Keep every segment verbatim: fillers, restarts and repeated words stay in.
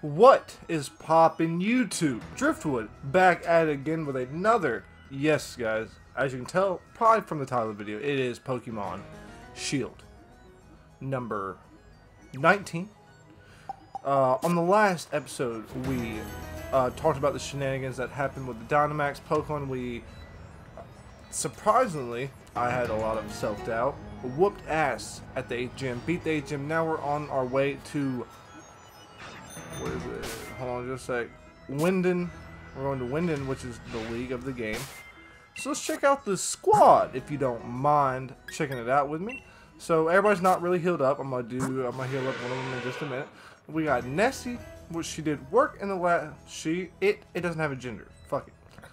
What is poppin' YouTube? Driftwood back at it again with another, yes guys, as you can tell probably from the title of the video, it is Pokemon Shield number nineteen. Uh, on the last episode we uh, talked about the shenanigans that happened with the Dynamax Pokemon. We, surprisingly, I had a lot of self-doubt, whooped ass at the eighth gym, beat the eighth gym. Now we're on our way to, what is it? Hold on just a sec. Winden. We're going to Winden, which is the league of the game. So let's check out the squad, if you don't mind checking it out with me. So everybody's not really healed up. I'm gonna do. I'm gonna heal up one of them in just a minute. We got Nessie, which she did work in the last. She it it doesn't have a gender. Fuck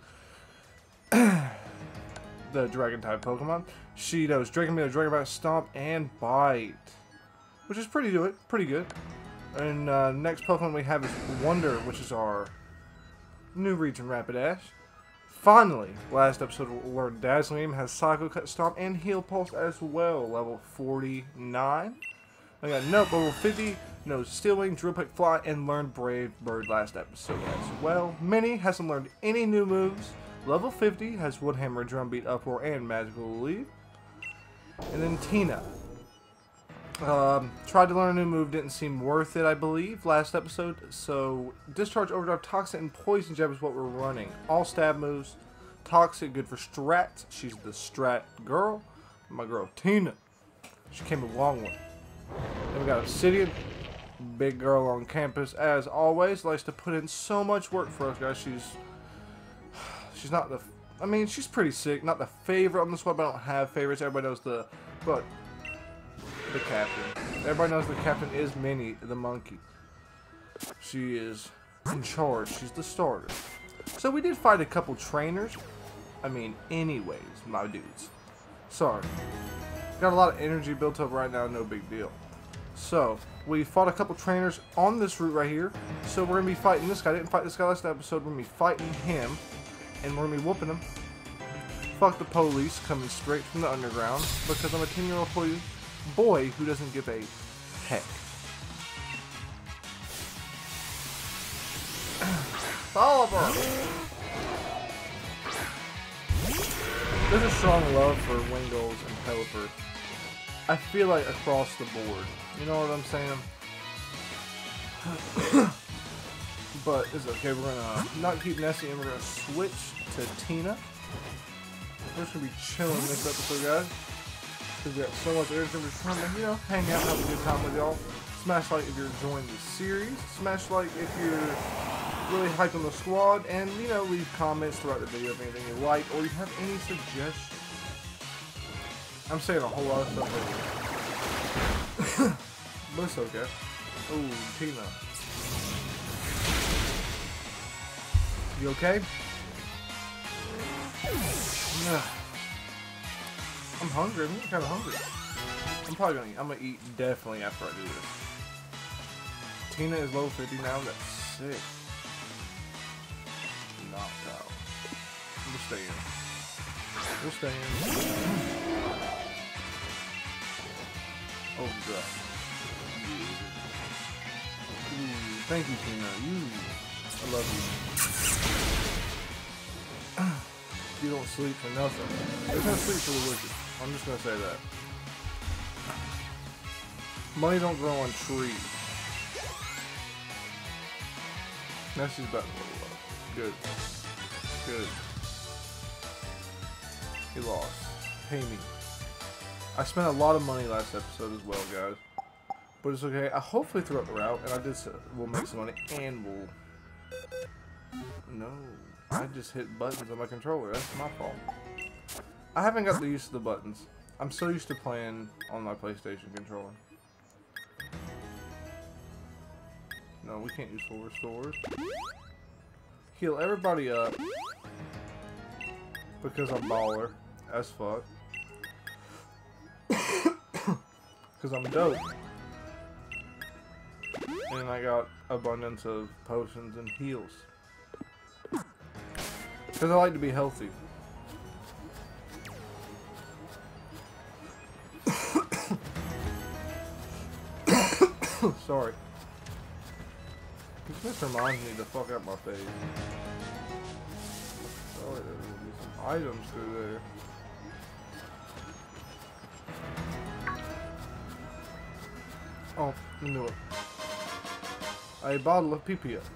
it. The Dragon type Pokemon. She knows Dragon Meal, Dragon Bite, Stomp, and Bite, which is pretty good. Pretty good. And uh, next Pokemon we have is Wonder, which is our new region Rapidash. Finally, last episode we learned Dazzling has Psycho Cut, Stomp, and Heal Pulse as well. Level forty-nine. I got Nope, level fifty. Knows Steel Wing, Drill Peck, Fly, and learned Brave Bird last episode as well. Minnie hasn't learned any new moves. Level fifty has Woodhammer, Drumbeat, Uproar, and Magical Leap. And then Tina. Um, tried to learn a new move, didn't seem worth it, I believe, last episode. So, Discharge, Overdrive, Toxic, and Poison Jab is what we're running. All stab moves. Toxic, good for strats. She's the strat girl. My girl, Tina. She came a long way. Then we got Obsidian. Big girl on campus, as always. Likes to put in so much work for us, guys. She's, she's not the, I mean, she's pretty sick. Not the favorite on the squad, but I don't have favorites. Everybody knows the, but... the captain. Everybody knows the captain is Minnie the monkey. She is in charge. She's the starter. So we did fight a couple trainers. I mean, anyways, my dudes. Sorry. Got a lot of energy built up right now, no big deal. So, we fought a couple trainers on this route right here. So we're going to be fighting this guy. I didn't fight this guy last episode. We're going to be fighting him. And we're going to be whooping him. Fuck the police coming straight from the underground. Because I'm a ten year old police boy who doesn't give a heck. Oliver! There's a strong love for Wingulls and Pelipper. I feel like across the board. You know what I'm saying? But it's okay. We're gonna not keep Nessie and we're gonna switch to Tina. We're just gonna be chilling this episode, guys. Because we got so much energy. We're just trying to, you know, hang out and have a good time with y'all. Smash like if you're enjoying the series. Smash like if you're really hyped on the squad. And, you know, leave comments throughout the video if anything you like. Or you have any suggestions. I'm saying a whole lot of stuff here. But it's okay. Oh, Tina. You okay? Nah. I'm hungry. I'm kind of hungry. I'm probably gonna eat. I'm gonna eat definitely after I do this. Tina is level fifty now. That's sick. Knocked out. We'll stay in. We'll stay in. Oh god. Ooh, thank you, Tina. You. I love you. You don't sleep for nothing. There's no sleep for the wicked. I'm just gonna say that. Money don't grow on trees. Nessie's about to level up. Good. Good. He lost. Pay me. I spent a lot of money last episode as well, guys. But it's okay. I hopefully throughout the route, and I did. We'll make some money, and we'll. No. I just hit buttons on my controller. That's my fault. I haven't got the use of the buttons. I'm so used to playing on my PlayStation controller. No, we can't use full restores. Heal everybody up. Because I'm baller. As fuck. Because I'm dope. And I got abundance of potions and heals. Because I like to be healthy. Sorry. This just reminds me to fuck out my face. Oh, there's gonna be some items through there. Oh, I knew it. A bottle of P P A.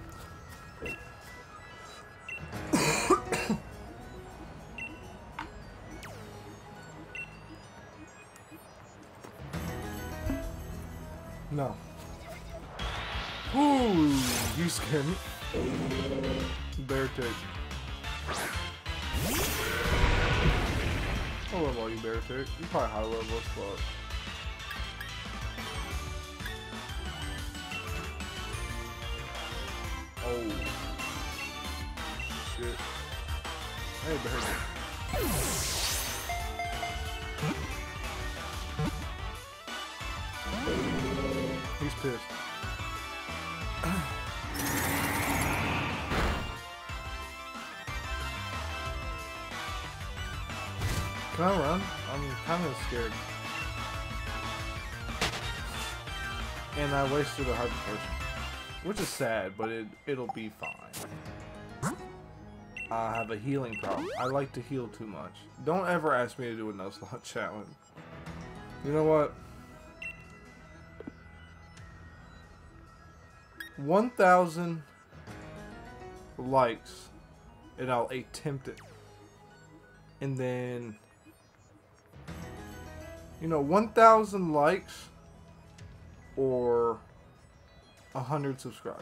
No. Ooh, you scared me. Bear tick. How level are you, bear tick? You're probably high level as fuck. Oh. Shit. Hey, bear tick. He's pissed. Can I run? I'm kind of scared. And I wasted a hyper potion. Which is sad, but it, it'll be fine. I have a healing problem. I like to heal too much. Don't ever ask me to do a Nuzlocke challenge. You know what? one thousand likes and I'll attempt it. And then, you know, one thousand likes or one hundred subscribers.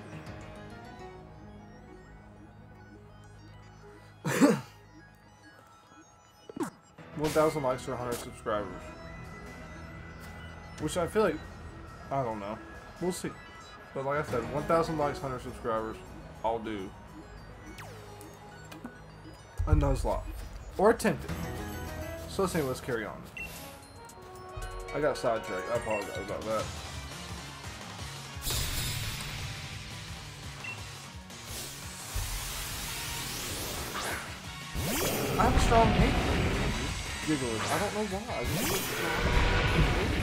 one thousand likes or one hundred subscribers. Which I feel like, I don't know. We'll see. But like I said, one thousand likes, one hundred subscribers, I'll do a Nuzlocke. Or attempt it. So let's see, let's carry on. I got sidetracked. I apologize about that. I have a strong hate for Gigglers. I don't know why. I just have a strong hate.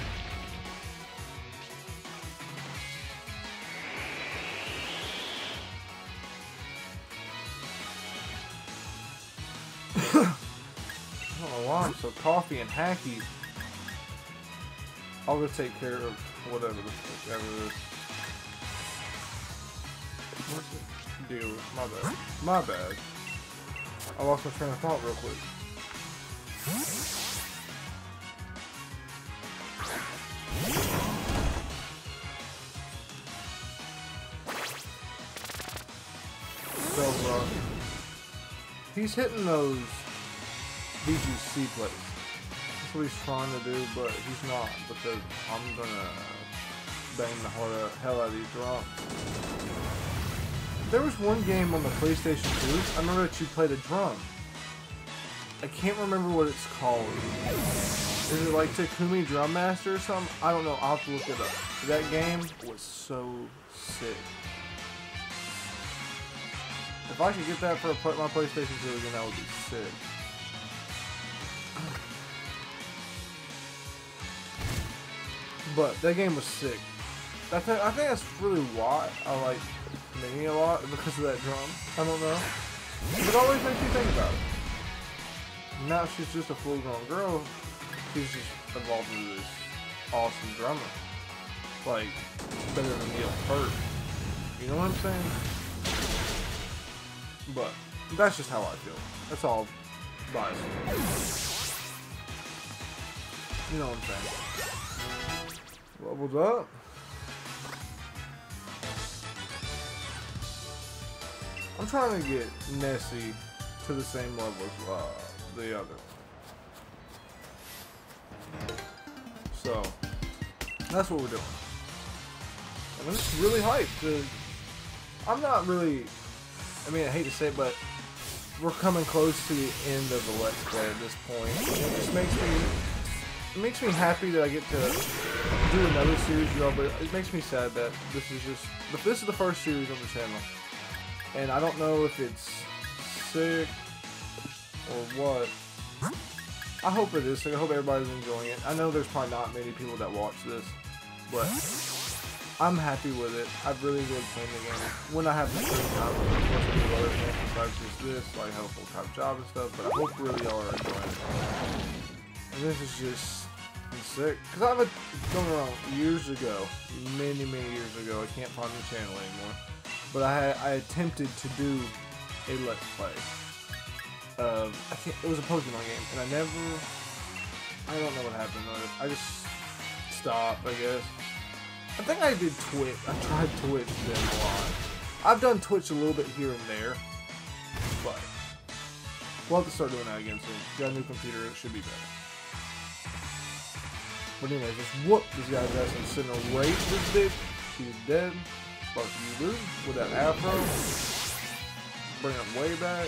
I don't know why I'm so coffee and hacky. I'll go take care of whatever the fuck ever it is. What's the deal? My bad. My bad. I lost my train of thought real quick. So, uh, he's hitting those B G C plays. That's what he's trying to do, but he's not, because I'm gonna bang the hell hell out of these drums. There was one game on the PlayStation two, I remember that you played a drum. I can't remember what it's called. Is it like Takumi Drum Master or something? I don't know, I'll have to look it up. That game was so sick. If I could get that for a, my PlayStation two again, that would be sick. But that game was sick. I think, I think that's really why I like Minnie a lot, because of that drum. I don't know. It always makes you think about it. Now she's just a full-grown girl. She's just evolved into this awesome drummer. Like, better than Neil Peart. You know what I'm saying? But that's just how I feel. That's all biased. You know what I'm saying? Leveled up. I'm trying to get Nessie to the same level as uh, the other one. So that's what we're doing. And I'm just really hyped. To, I'm not really. I mean, I hate to say it, but we're coming close to the end of the Let's Play at this point. And it just makes me, it makes me happy that I get to do another series, you know, but it makes me sad that this is just, this is the first series on the channel. And I don't know if it's sick or what. I hope it is sick. I hope everybody's enjoying it. I know there's probably not many people that watch this, but I'm happy with it. I've really enjoyed playing the game. When I have the free time, of course I do other things besides just this, like have a full-time job and stuff, but I hope really y'all are enjoying it. And this is just sick. Because I have a, don't get me wrong, years ago, many, many years ago, I can't find the channel anymore, but I had, I attempted to do a Let's Play. Um, I can't, it was a Pokemon game, and I never, I don't know what happened. I just stopped, I guess. I think I did Twitch. I tried Twitch then a lot. I've done Twitch a little bit here and there, but we'll have to start doing that again soon. Got a new computer, it should be better. But anyways, just whoop this guy's ass and incinerate this bitch. She's dead. Fuck you, dude. With that afro. Bring him way back.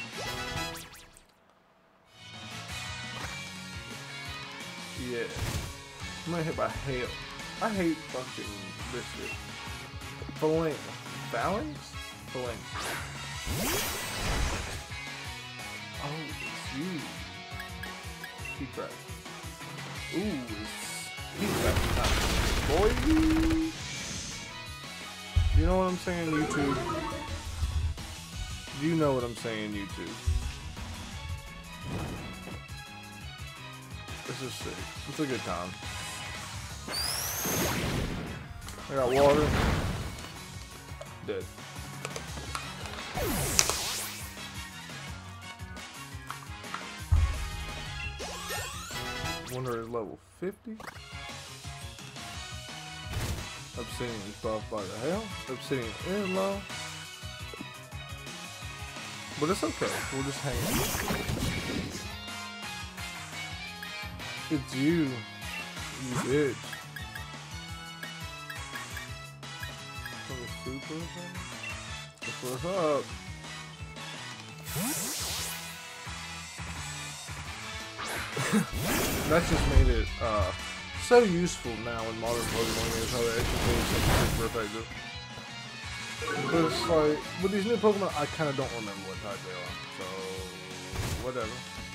Yeah. I'm gonna hit by hail. I hate fucking this shit. Phalanx. Phalanx? Phalanx. Oh, it's you. Keep crap. Ooh, it's keep crap time. Boy. You know what I'm saying, YouTube? You know what I'm saying, YouTube. This is sick. It's a good time. I got water. Dead. Wonder is level fifty. Obsidian is buffed by the hell. Obsidian is low. But it's okay. We'll just hang out. It's you. You bitch. Super thing? That's what's up. That just made it uh, so useful now in modern Pokemon games how they actually made something super effective. But it's like, with these new Pokemon, I kind of don't remember what type they are, so whatever.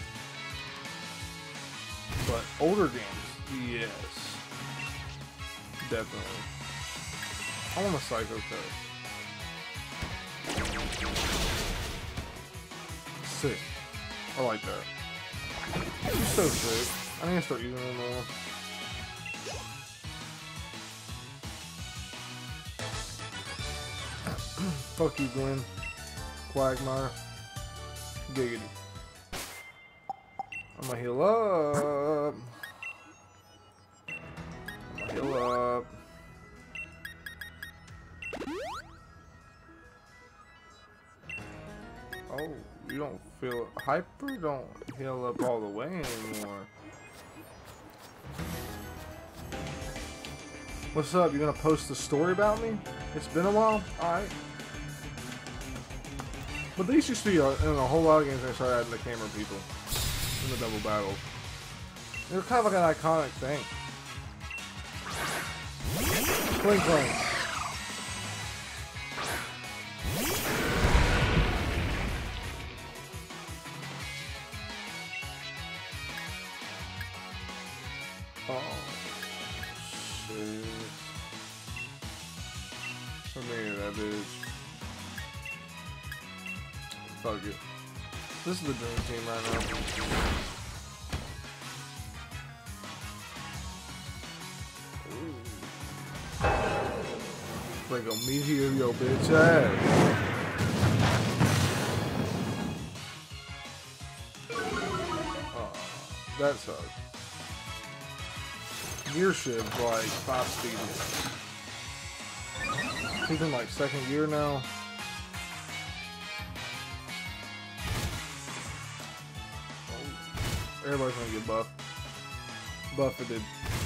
But older games, yes, definitely. I want a Psycho Cut. Sick. I like that. She's so sick. I need to start using her more. Fuck you, Gwen. Quagmire. Giggity. I'm gonna heal up. I'm gonna heal up. Oh, you don't feel hyper? Don't heal up all the way anymore. What's up? You gonna post a story about me? It's been a while? Alright. But these used to be uh, in a whole lot of games they started adding the camera people in the double battles. They're kind of like an iconic thing. Clink clink. Oh shit. Come here, that bitch. Fuck it. This is the dream team right now. Like a meteor, yo bitch ass. Oh, that sucks. Gear shift like five speed. He's in like second gear now. Oh, everybody's gonna get buffed. Buffeted.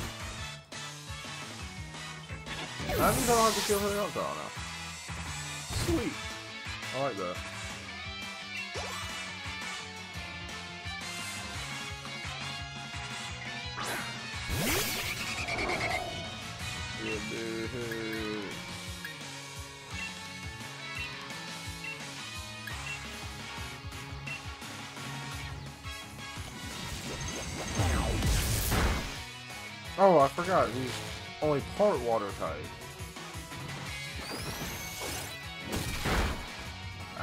I didn't know how to kill her else all now. Sweet. I like that. Yeah, dude. Oh, I forgot. He's only part water type.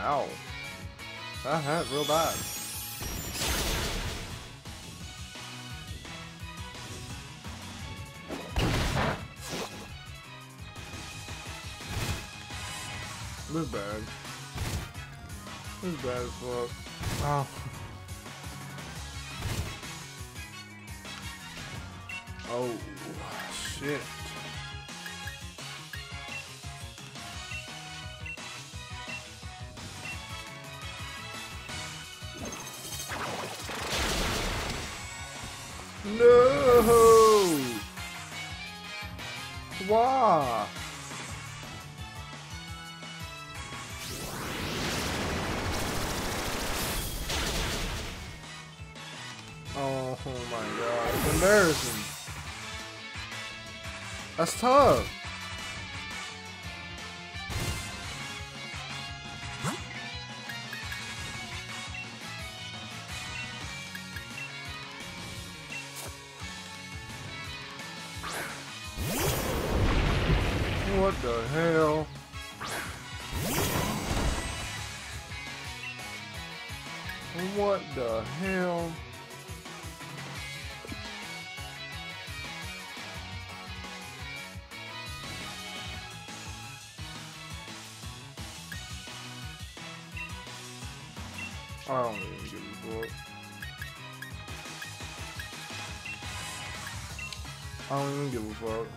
Ow. That hurt real bad. This is bad. This is bad as fuck. Oh. Oh, shit. No! Why? Oh my god, it's embarrassing. That's tough. What the hell? What the hell? I don't even give a fuck. I don't even give a fuck.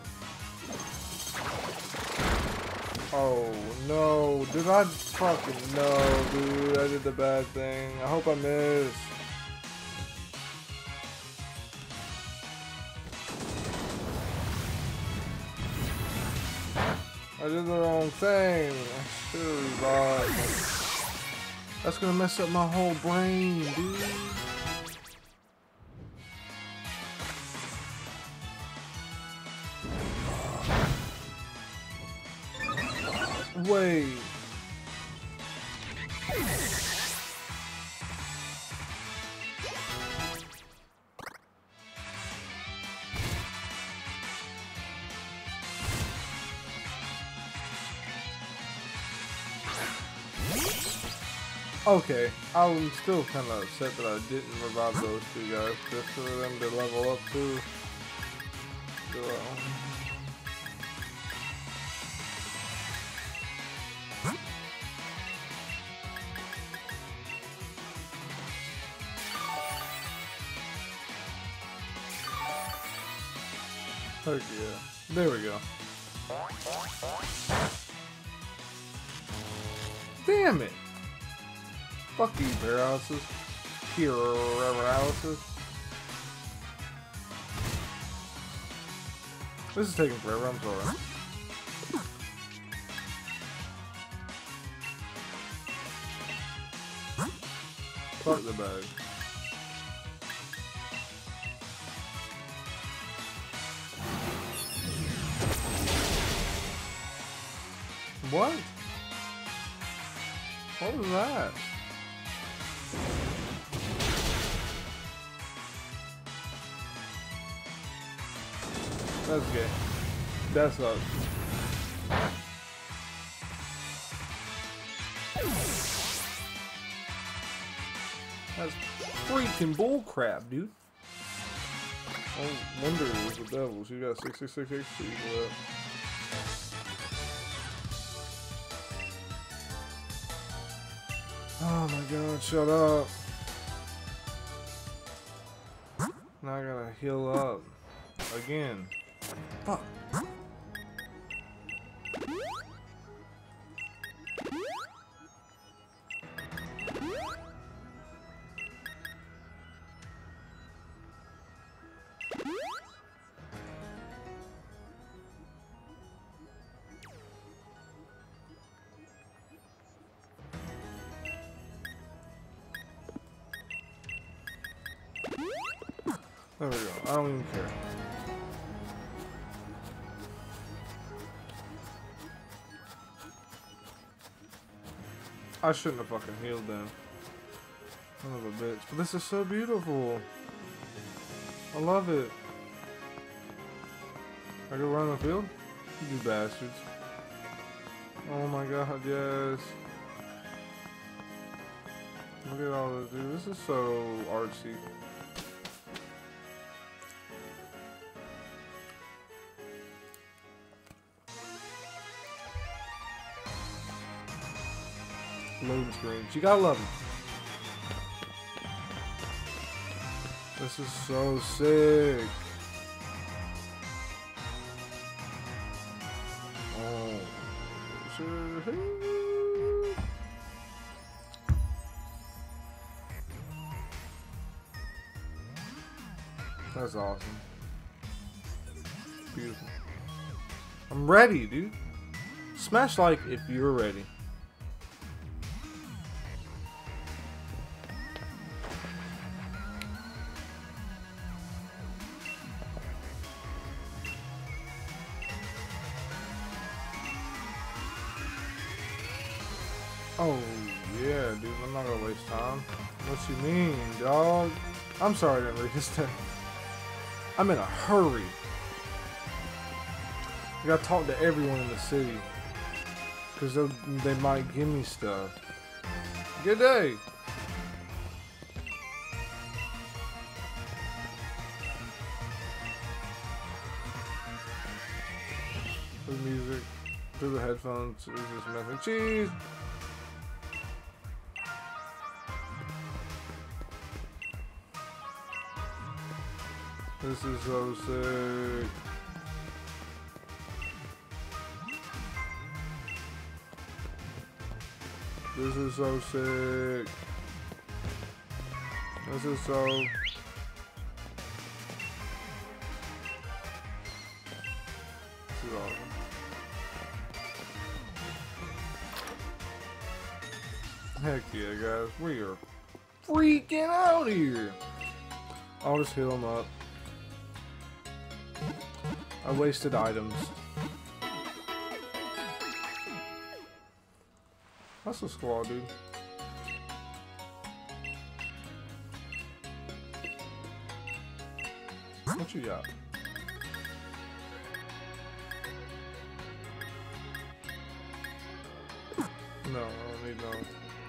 Oh no, did I fucking no, dude? I did the bad thing. I hope I missed. I did the wrong thing. I should have revived. That's gonna mess up my whole brain, dude. Wait. Okay, I'm still kind of upset that I didn't revive those two guys, just for them to level up too. So, heck yeah. There we go. Damn it! Fuck you, paralysis. Paralysis. This is taking forever, I'm sorry. Fuck the bag. What? What was that? That's gay. That sucks. That's freaking bullcrap, dude. Oh, wonder it was the devil. She got sixty-six H P for that. Oh my god, shut up. Now I gotta heal up. Again. Fuck. There we go. I don't even care. I shouldn't have fucking healed them. Son of a bitch. But this is so beautiful. I love it. I go run the field? You bastards. Oh my god, yes. Look at all this, dude. This is so artsy. Loading screens. You gotta love them. This is so sick. Oh. That's awesome. Beautiful. I'm ready, dude. Smash like if you're ready. Oh, yeah, dude, I'm not gonna waste time. What you mean, dog? I'm sorry I didn't read this thing. I'm in a hurry. I gotta talk to everyone in the city. Because they might give me stuff. Good day. The music. Through the headphones. Is this mac and cheese? This is so sick. This is so sick. This is so... This is awesome. Heck yeah, guys. We are freaking out here. I'll just heal them up. I wasted items. That's a squad, dude. What you got? No, I don't need no.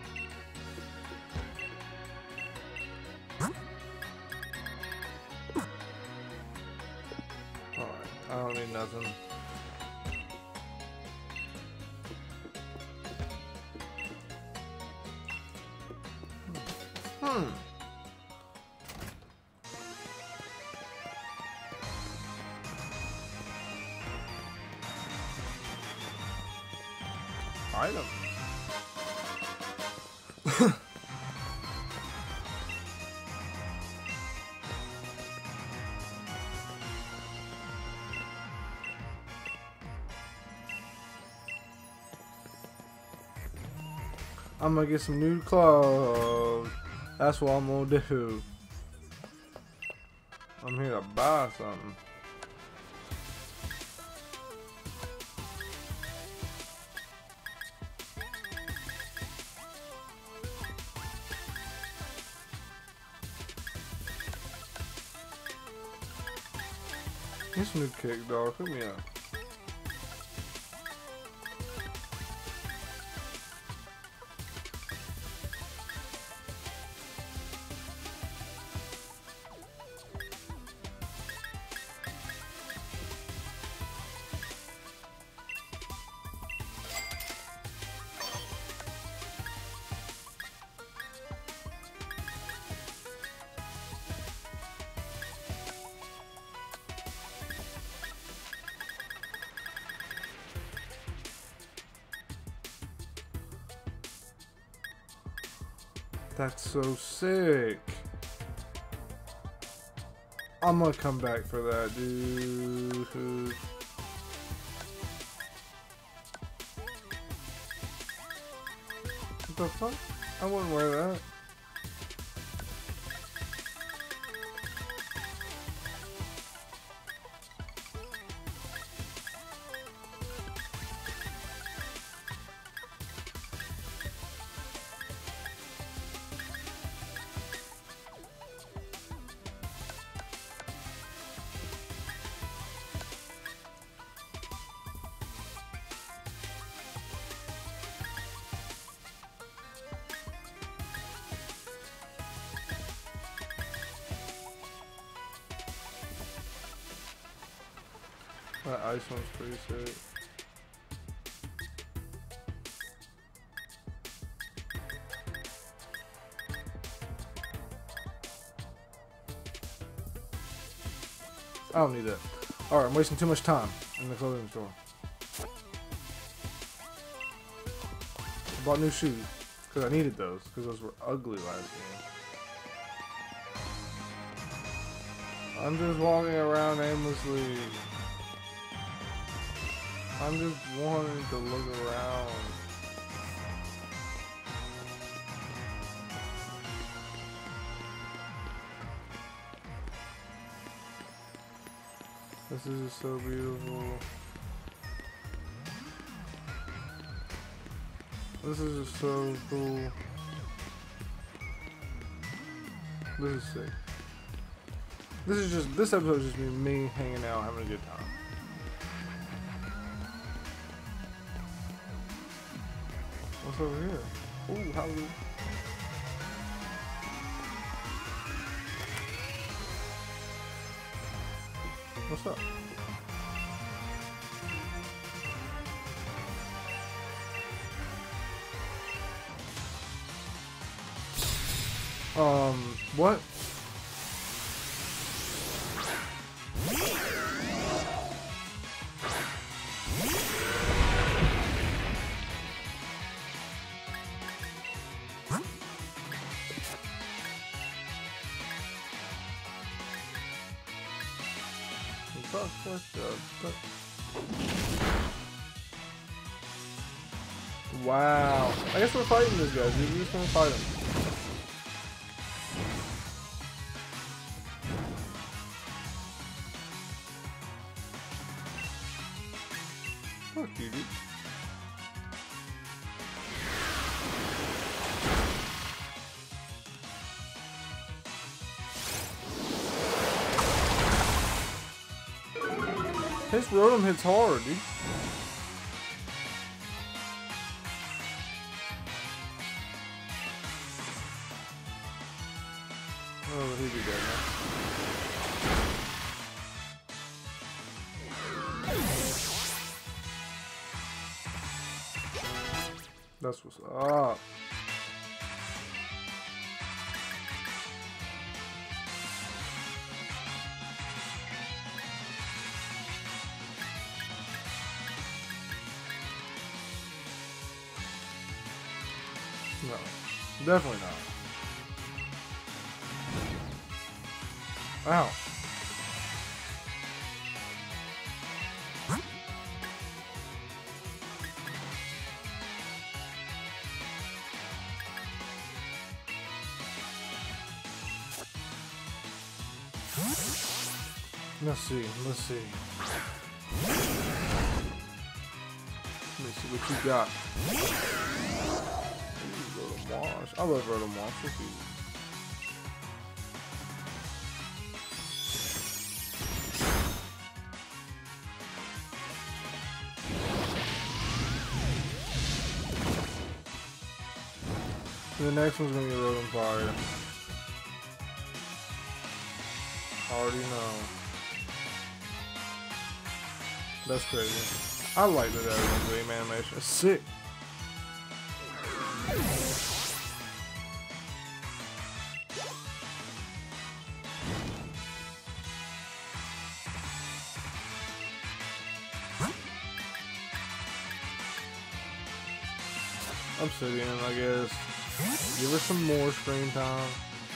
I don't need nothing. Hmm. Item. I'm gonna get some new clothes. That's what I'm gonna do. I'm here to buy something. This new kick, dog. Hook me up. That's so sick. I'm gonna come back for that, dude. What the fuck? I wouldn't wear that. That ice one's pretty sick. I don't need that. Alright, I'm wasting too much time in the clothing store. I bought new shoes because I needed those because those were ugly last game. I'm just walking around aimlessly. I'm just wanting to look around. This is just so beautiful. This is just so cool. This is sick. This is just, this episode is just me hanging out, having a good time. What's over here? Ooh, how is it? What's up? Um, what? Wow. I guess we're fighting this guy. We're just gonna fight him. Fuck you, dude. His Rotom hits hard, dude. Oh, he'd be dead now. That's what's up. No, definitely not. Ow. Let's see, let's see. Let me see what you got. Ooh, Rotom Wash. I love Rotom Wash. Look at you. The next one's gonna be Rotom Fire. I already know. That's crazy. I like that everyone's dream animation. It's sick. Obsidian, I guess. Give her some more screen time.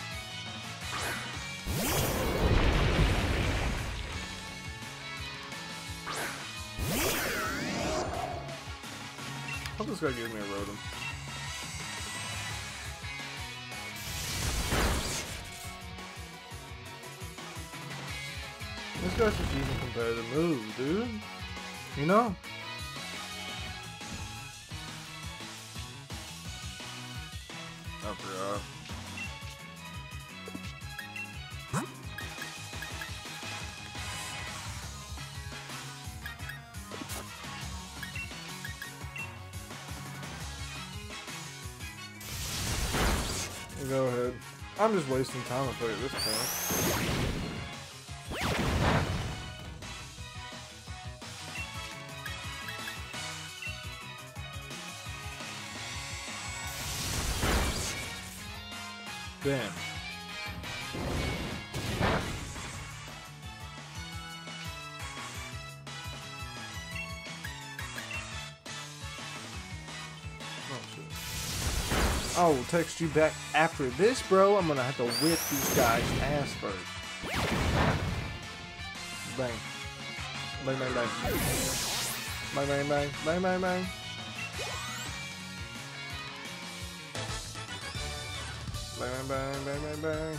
I hope this guy gives me a Rotom. This guy's just using competitive moves, dude. You know? I forgot. Go ahead. I'm just wasting time to play at this point. Damn. I will text you back after this, bro. I'm gonna have to whip these guys' ass first. Bang. Bang, bang, bang. Bang, bang, bang. Bang, bang, bang. Bang, bang, bang, bang, bang, bang.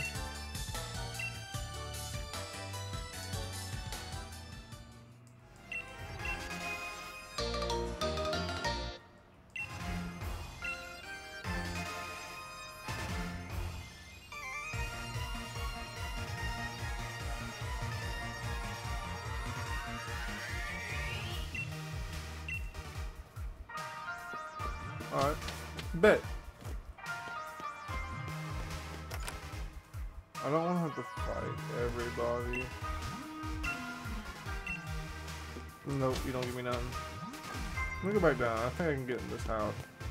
Alright. Bet. I don't want to have to fight everybody. Nope, you don't give me nothing. Let me go back down. I think I can get in this house.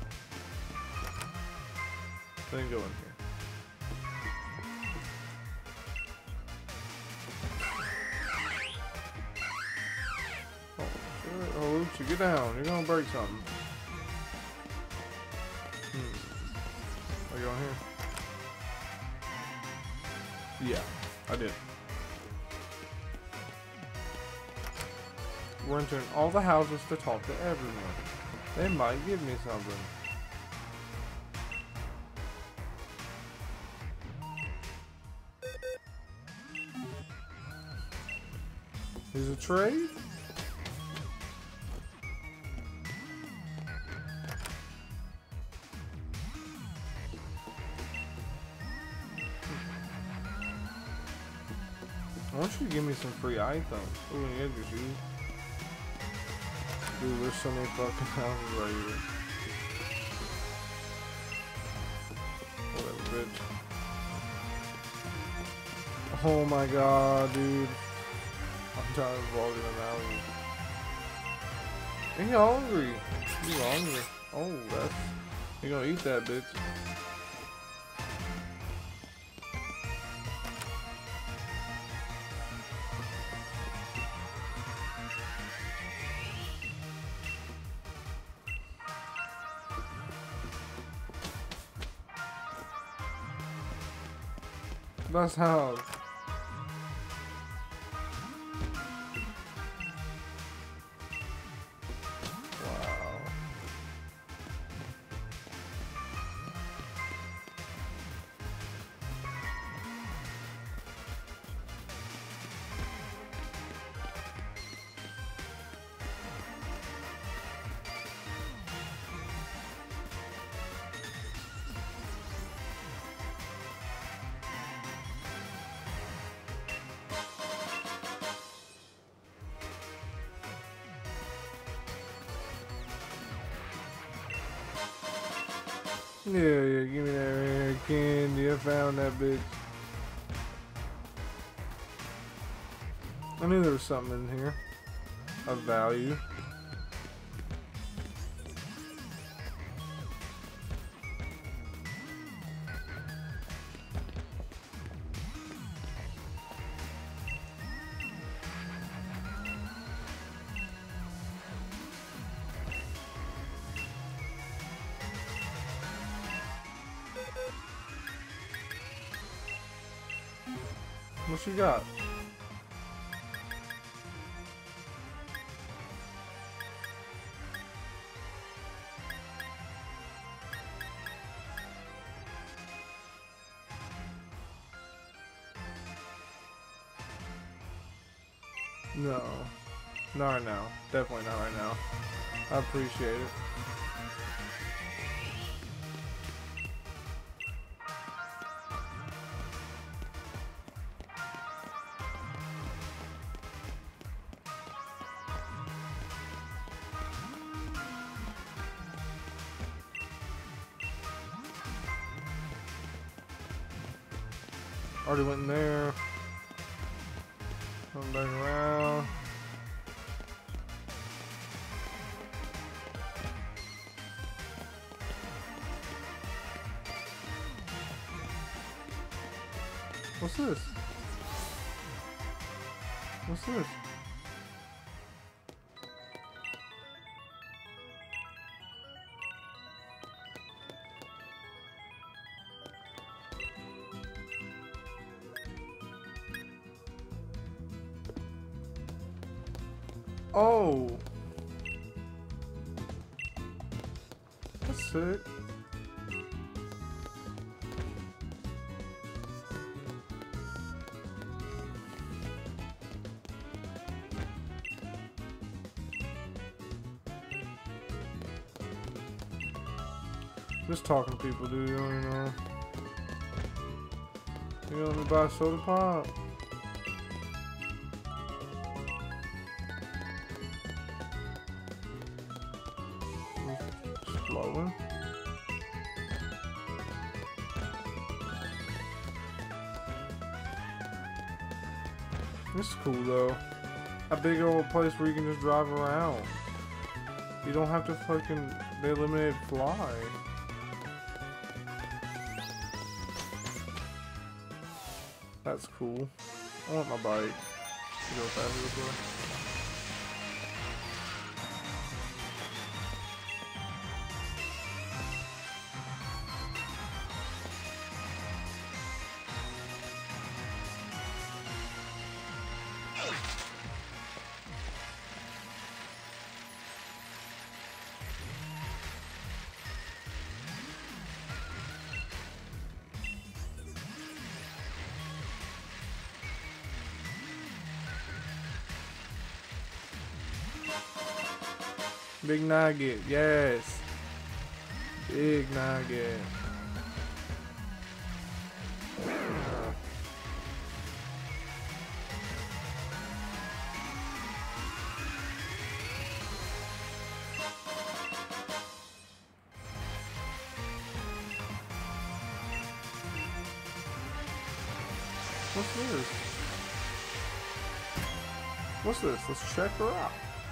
Then go in here. Oh, shit. Oh, oops, you get down. You're gonna break something. Hmm. Are you on here? Yeah, I did. We're entering all the houses to talk to everyone. They might give me something. Is it trade? I want you to give me some free items. Ooh, yeah, just you. Dude, there's so many fucking houses right here. Whatever, bitch. Oh my god, dude. I'm tired of walking around. Ain't you hungry? You hungry? Oh, that's... You gonna eat that, bitch. That's how. Wow. Yeah, yeah, give me that rare candy. I found that bitch. I knew there was something in here of value. What you got? No. Not right now. Definitely not right now. I appreciate it. Already went in there. Come back around. What's this? What's this? Oh, that's sick. Just talking to people, dude. You don't even know. You want me to buy a soda pop? Flowing. This is cool though. A big old place where you can just drive around. You don't have to fucking. They eliminated fly. That's cool. I want my bike to go faster this way. Big nugget, yes. Big nugget. What's this? What's this? Let's check her out.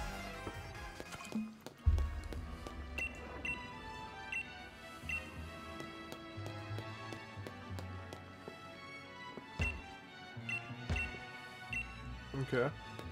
Okay.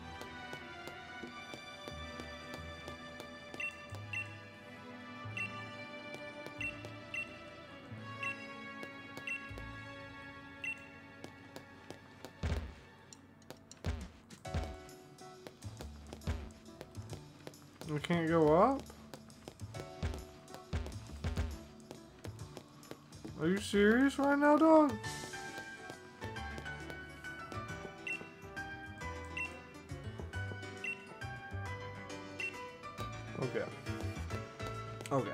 We can't go up? Are you serious right now, dog? Okay. Okay.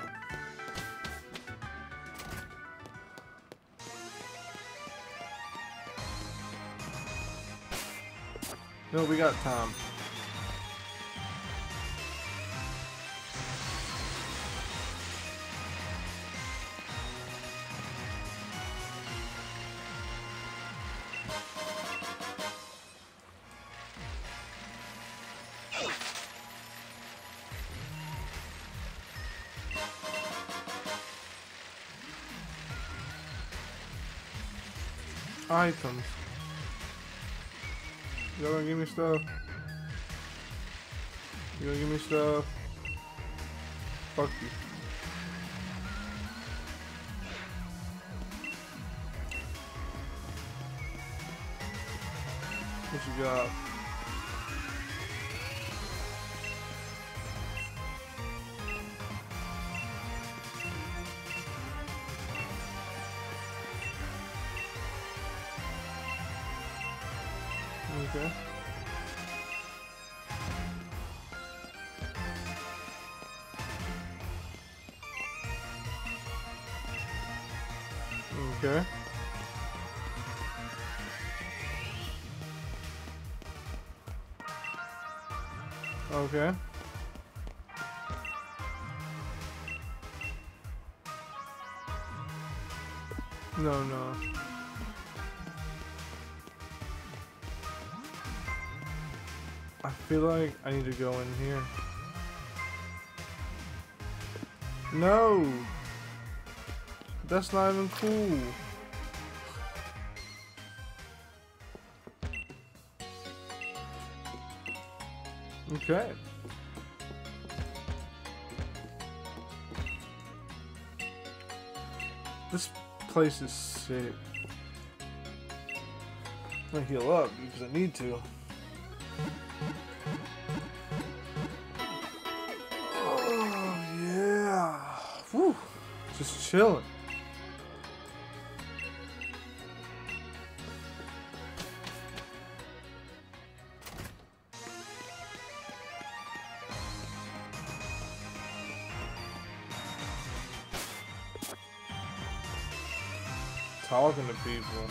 No, we got time. Items. Y'all gonna give me stuff? You gonna give me stuff? Fuck you. What you got? Okay. Okay. Okay. No, no. I feel like I need to go in here. No! That's not even cool. Okay. This place is sick. I'm gonna heal up because I need to. Oh yeah. Whew. Just chilling. Talking to people.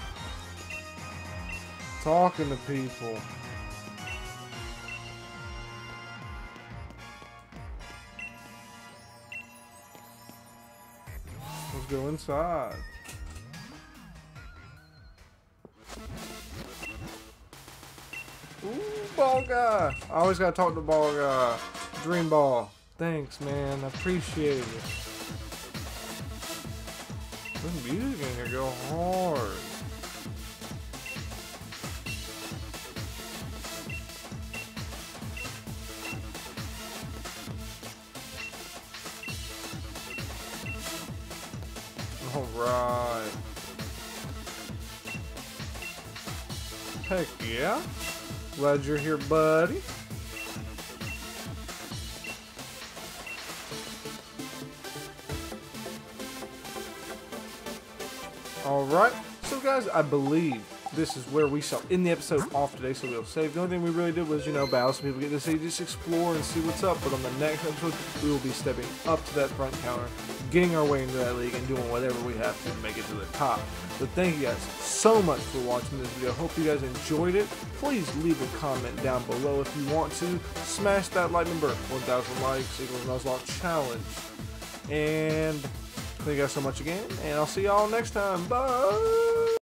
Talking to people. Let's go inside. Ooh, ball guy. I always gotta talk to ball guy. Dream ball. Thanks, man. I appreciate it. This music in here go hard. Alright. Heck yeah. Glad you're here, buddy. Alright, so guys, I believe this is where we shall end the episode off today, so we'll save. The only thing we really did was, you know, battle some people, get to see, just explore and see what's up. But on the next episode, we will be stepping up to that front counter, getting our way into that league, and doing whatever we have to to make it to the top. But thank you guys so much for watching this video. Hope you guys enjoyed it. Please leave a comment down below if you want to. Smash that like number, one thousand likes equals Nuzlocke challenge. And thank you guys so much again, and I'll see y'all next time. Bye!